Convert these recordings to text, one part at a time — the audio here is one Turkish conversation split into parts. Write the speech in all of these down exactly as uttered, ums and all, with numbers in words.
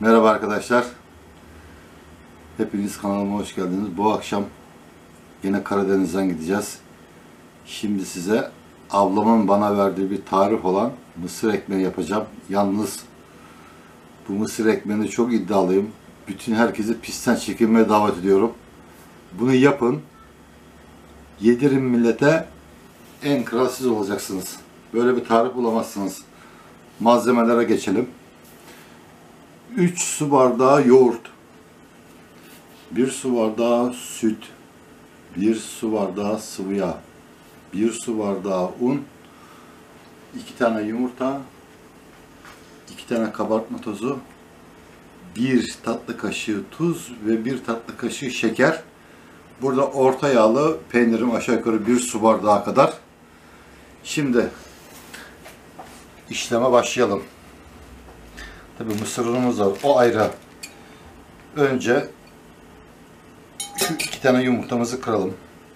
Merhaba arkadaşlar. Hepiniz kanalıma hoş geldiniz. Bu akşam yine Karadeniz'den gideceğiz. Şimdi size ablamın bana verdiği bir tarif olan mısır ekmeği yapacağım. Yalnız bu mısır ekmeğini çok iddialıyım. Bütün herkesi pistten çekilmeye davet ediyorum. Bunu yapın. Yedirin millete, en kral siz olacaksınız. Böyle bir tarif bulamazsınız. Malzemelere geçelim. üç su bardağı yoğurt, bir su bardağı süt, bir su bardağı sıvı yağ, bir su bardağı un, iki tane yumurta, iki tane kabartma tozu, bir tatlı kaşığı tuz ve bir tatlı kaşığı şeker. Burada orta yağlı peynirim aşağı yukarı bir su bardağı kadar. Şimdi işleme başlayalım. Tabii mısır unumuz var, o ayrı. Önce şu iki tane yumurtamızı kıralım.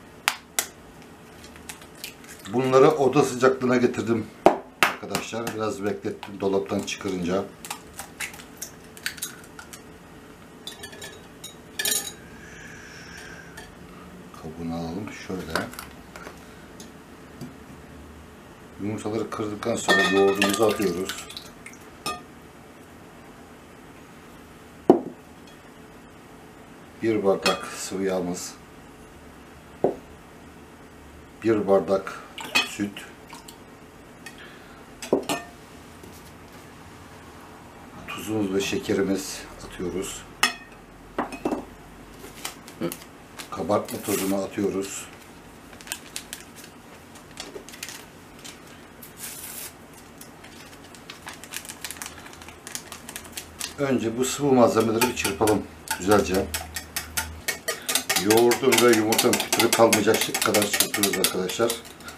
Bunları oda sıcaklığına getirdim arkadaşlar. Biraz beklettim dolaptan çıkarınca. Kabuğunu alalım şöyle. Yumurtaları kırdıktan sonra yoğurdumuzu atıyoruz. Bir bardak sıvı yağımız, bir bardak süt, tuzumuz ve şekerimiz atıyoruz. Kabartma tozunu atıyoruz. Önce bu sıvı malzemeleri bir çırpalım güzelce. Yoğurdun ve yumurtanın pütürü kalmayacak kadar çırpıyoruz arkadaşlar.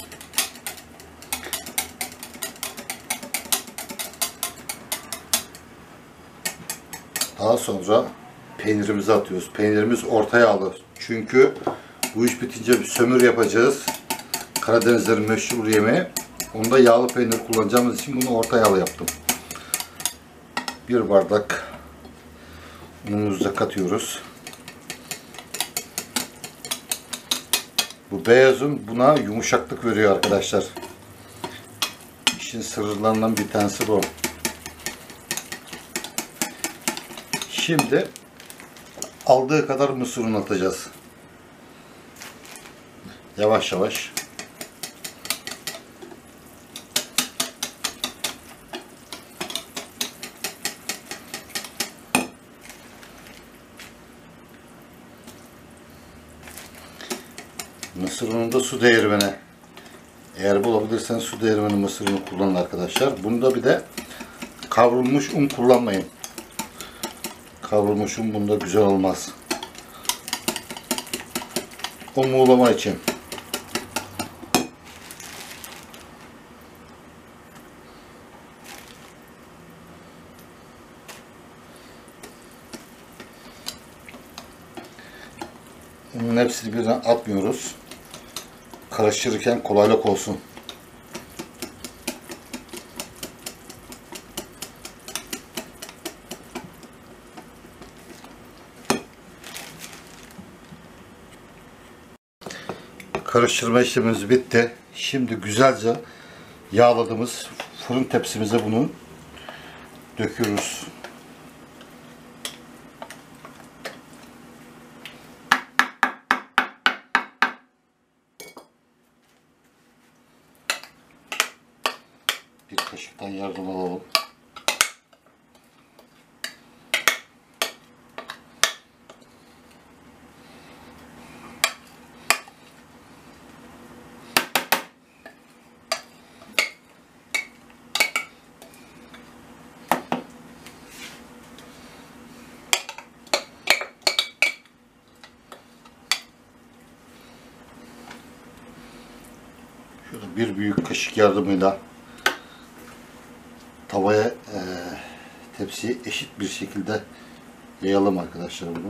Daha sonra peynirimizi atıyoruz. Peynirimiz orta yağlı. Çünkü bu iş bitince bir sömür yapacağız. Karadenizlerin meşhur yemeği. Onda yağlı peynir kullanacağımız için bunu orta yağlı yaptım. Bir bardak unumuzu da katıyoruz. Bu beyaz un buna yumuşaklık veriyor arkadaşlar. İşin sırlarından bir tanesi bu. Şimdi aldığı kadar mısır unu atacağız. Yavaş yavaş. Mısır ununda su değirmeni. Eğer bulabilirseniz su değirmeni mısır unu kullanın arkadaşlar. Bunda bir de kavrulmuş un kullanmayın. Kavrulmuş un bunda güzel olmaz. O muğlama için. Bunun hepsini birden atmıyoruz. Karıştırırken kolaylık olsun. Karıştırma işlemimiz bitti. Şimdi güzelce yağladığımız fırın tepsimize bunu döküyoruz. Bir kaşıktan yardım alalım. Şöyle bir büyük kaşık yardımıyla tavaya e, tepsiye eşit bir şekilde yayalım arkadaşlar bunu.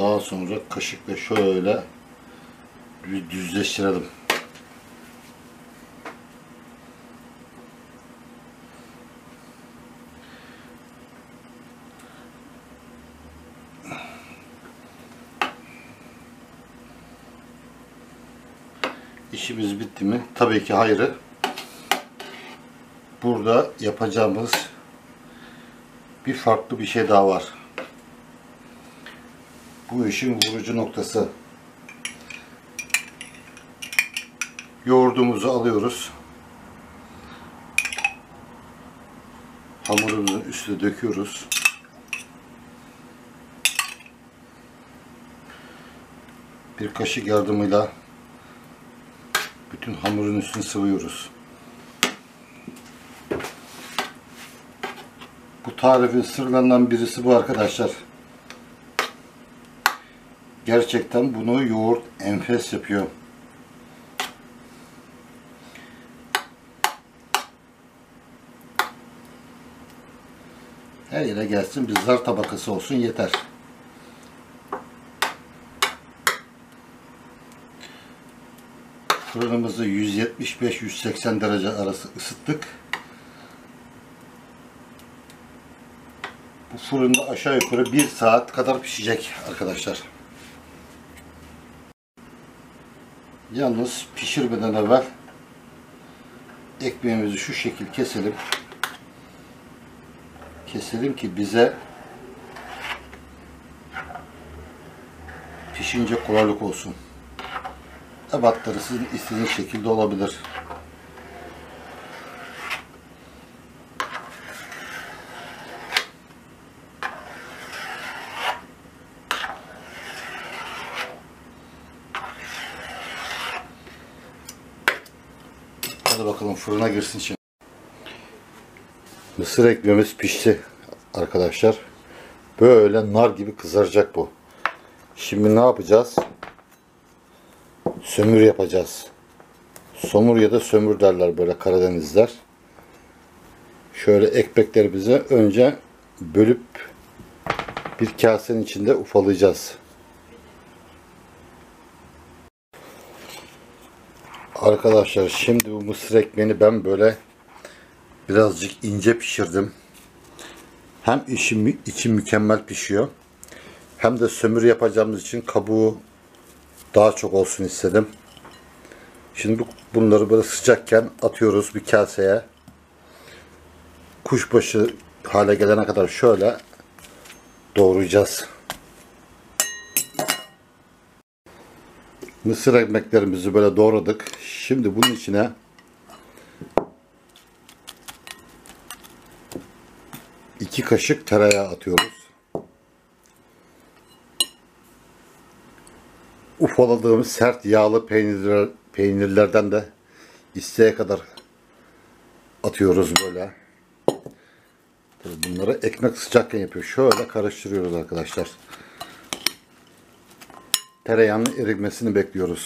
Daha sonra kaşıkla şöyle bir düzleştirelim. İşimiz bitti mi? Tabii ki hayır. Burada yapacağımız bir farklı bir şey daha var. Bu işin vurucu noktası. Yoğurdumuzu alıyoruz. Hamurumuzun üstüne döküyoruz. Bir kaşık yardımıyla bütün hamurun üstünü sıvıyoruz. Bu tarifin sırlarından birisi bu arkadaşlar. Gerçekten bunu yoğurt enfes yapıyor. Her yere gelsin, bir zar tabakası olsun yeter. Fırınımızı yüz yetmiş beş yüz seksen derece arası ısıttık. Bu fırında aşağı yukarı bir saat kadar pişecek arkadaşlar. Yalnız pişirmeden evvel ekmeğimizi şu şekil keselim. Keselim ki bize pişince kolaylık olsun. Ebatları sizin istediğiniz şekilde olabilir. Hadi bakalım fırına girsin şimdi. Mısır ekmeğimiz pişti arkadaşlar. Böyle nar gibi kızaracak bu. Şimdi ne yapacağız? Sömür yapacağız. Somur ya da sömür derler böyle Karadenizler. Şöyle ekmeklerimizi önce bölüp bir kasenin içinde ufalayacağız. Arkadaşlar şimdi bu mısır ekmeğini ben böyle birazcık ince pişirdim. Hem içi, içi mükemmel pişiyor. Hem de sömür yapacağımız için kabuğu daha çok olsun istedim. Şimdi bunları böyle sıcakken atıyoruz bir kaseye. Kuşbaşı hale gelene kadar şöyle doğrayacağız. Mısır ekmeklerimizi böyle doğradık. Şimdi bunun içine iki kaşık tereyağı atıyoruz. Ufaladığımız sert yağlı peynirler, peynirlerden de isteğe kadar atıyoruz böyle. Bunları ekmek sıcakken yapıyor. Şöyle karıştırıyoruz arkadaşlar. Tereyağının erimesini bekliyoruz.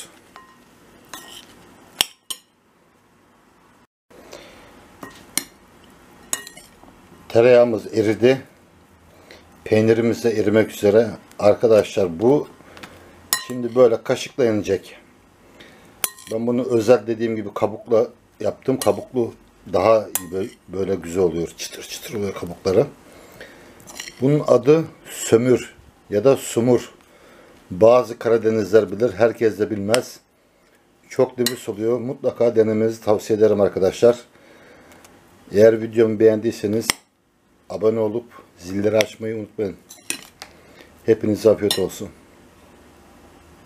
Tereyağımız eridi. Peynirimiz de erimek üzere. Arkadaşlar bu şimdi böyle kaşıkla yenecek. Ben bunu özel dediğim gibi kabukla yaptım. Kabuklu daha iyi, böyle güzel oluyor. Çıtır çıtır oluyor kabukları. Bunun adı sömür ya da sumur. Bazı Karadenizler bilir. Herkes de bilmez. Çok nefis oluyor. Mutlaka denemenizi tavsiye ederim arkadaşlar. Eğer videomu beğendiyseniz abone olup zilleri açmayı unutmayın. Hepinize afiyet olsun.